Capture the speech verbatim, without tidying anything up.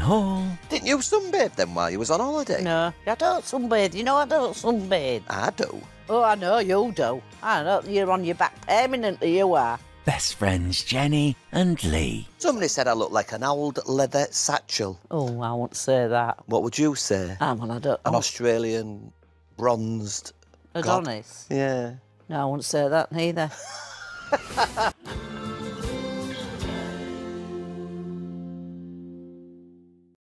haul. Didn't you sunbathe then while you was on holiday? No, I don't sunbathe. You know I don't sunbathe. I do. Oh, I know you do. I know you're on your back permanently, you are. Best friends Jenny and Lee. Somebody said I look like an old leather satchel. Oh, I won't say that. What would you say? Ah, well, I don't An know. Australian bronzed god? Adonis? Yeah. No, I won't say that neither.